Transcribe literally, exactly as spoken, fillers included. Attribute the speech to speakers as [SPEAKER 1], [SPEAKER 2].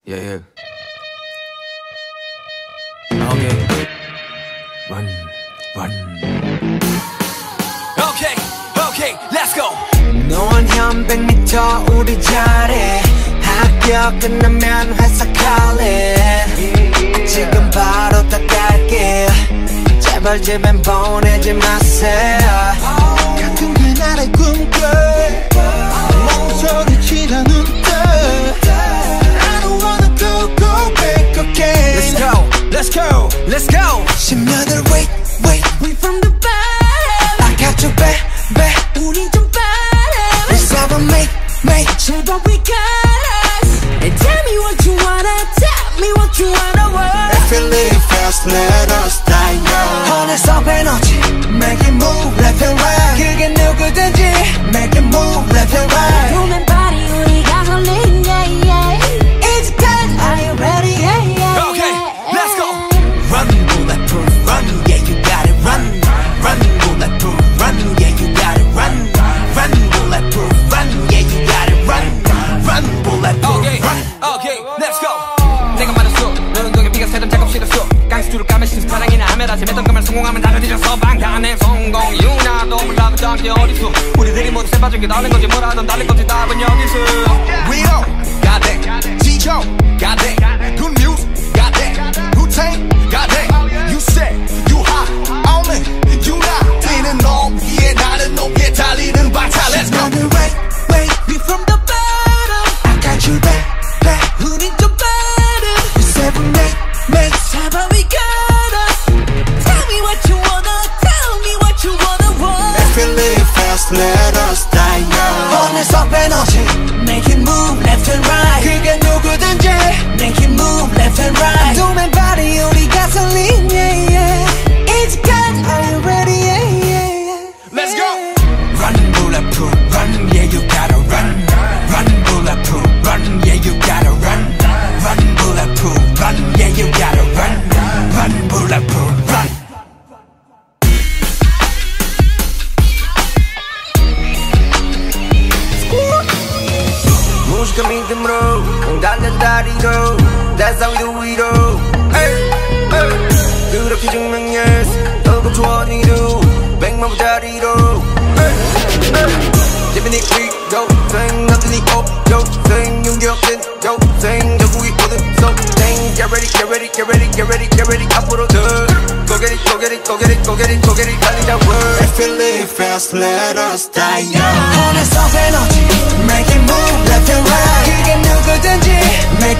[SPEAKER 1] Yeah, yeah. Okay. Run, run. Okay, okay, let's go.
[SPEAKER 2] 노원 현 백 미터 우리 자리 학교 끝나면 회사 calling 지금 바로 다 갈게 제발 집엔 보내지 마세요
[SPEAKER 3] 같은 그날의 꿈꿔 멍청이지 않은데 I don't wanna go go back again
[SPEAKER 1] Let's go, let's go, let's go.
[SPEAKER 2] 십 년을 wait, wait We from the bottom I got you back, back 우린 좀 빠름 Let's have a make, make 제발 we got us And tell me what you wanna Tell me what you wanna want
[SPEAKER 3] If you live fast let us die young
[SPEAKER 2] 어느새 에너지 Make it move left and right 그게 누구든지 Make it move left and right 보면 발이 우리가 설린 yeah yeah It's time Are you ready yeah yeah
[SPEAKER 1] Okay, let's go. Run, bulletproof, run, yeah you got it. Run, run, bulletproof, run, yeah you got it. Run, run, bulletproof, run, yeah you got it. Run, run, bulletproof, okay, run. Okay, let's go. 내가 말했어, 너는 너의 비가 새던 작업 실었어. 깡스줄을 까면 신사랑이나 하메라 재밌던 것만 성공하면 다들 뒤져서 방탄의 성공. 유나도 몰라도 짱게 어딨어. 우리들이 모두 세빠지게 달린 거지 뭐라든 달릴 거지 답은 여기 있어.
[SPEAKER 3] We all got that 지조 got that Good news got that Wu-Tang got that You said you hot only you not 뛰는 놈 위에 나는 높게 달리는 방탄 Let's go
[SPEAKER 2] wait, wait We from the bottom I got you back, back 우린 좀 빠름 You said we make, make 제발 we got us Tell me what you wanna Tell me what you wanna want
[SPEAKER 3] If you live fast let us die young
[SPEAKER 2] 어느새 에너지 Make it move left and right 그게 누구든지 Make it move left and right 도맨 발이 우리가 설린 yeah yeah It's good Are you ready yeah yeah yeah
[SPEAKER 3] Let's go
[SPEAKER 1] Run, bulletproof, run, yeah you gotta run. Run, bulletproof, run, yeah you gotta run. Run, bulletproof, run, yeah you gotta run. Run, bulletproof, run.
[SPEAKER 2] 무식한 믿음으로 달려 다리로 That's how we do it all hey, hey. 그렇게 증명했어 너도 조언이로 백만 부자리로 재민이 위도 생 남들이 꼭요 생 윤격된 요생 결국이 모든 소생 Get ready get ready get ready get ready get ready 앞으로 더 Go get it go get it go get it go get it go get it 달리자 word
[SPEAKER 3] If you live fast let us die young
[SPEAKER 2] 어느새 에너지 Make it move left and right 그게 누구든지 Make